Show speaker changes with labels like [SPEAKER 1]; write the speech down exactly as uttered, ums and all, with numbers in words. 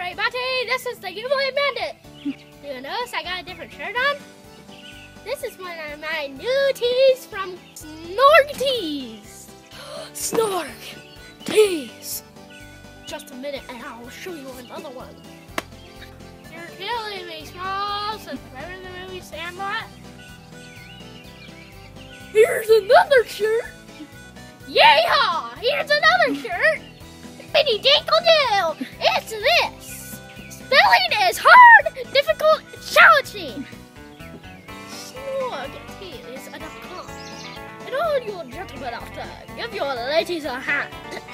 [SPEAKER 1] Alright, Monty, this is the giveaway bandit. Do you notice I got a different shirt on? This is one of my new tees from SnorgTees. SnorgTees. Just a minute and I'll show you another one. You're killing me, Smalls. Remember the movie Sandlot? Here's another shirt. Yeehaw! Here's another shirt. Bitty dinkle do. It's this. Spelling is hard, difficult, challenging. SnorgTees dot com. And all you gentlemen out there, give your ladies a hand.